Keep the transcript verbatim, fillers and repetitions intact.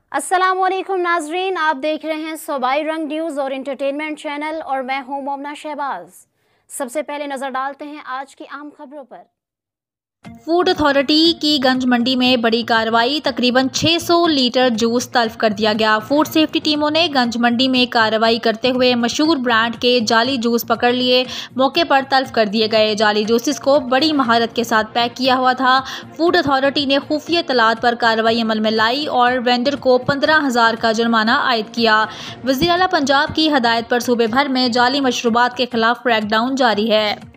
अस्सलामुअलैकुम नाजरीन, आप देख रहे हैं सूबाई रंग न्यूज़ और इंटरटेनमेंट चैनल और मैं हूं मोमना शहबाज। सबसे पहले नजर डालते हैं आज की आम खबरों पर। फूड अथॉरिटी की गंज मंडी में बड़ी कार्रवाई, तकरीबन छह सौ लीटर जूस तल्फ कर दिया गया। फूड सेफ्टी टीमों ने गंज मंडी में कार्रवाई करते हुए मशहूर ब्रांड के जाली जूस पकड़ लिए। मौके पर तल्फ कर दिए गए जाली जूसेस को बड़ी महारत के साथ पैक किया हुआ था। फूड अथॉरिटी ने खुफिया इत्तलात पर कार्रवाई अमल में लाई और वेंडर को पंद्रह हजार का जुर्माना आयद किया। वज़ीर आला पंजाब की हदायत पर सूबे भर में जाली मशरूबात के खिलाफ क्रैकडाउन जारी है।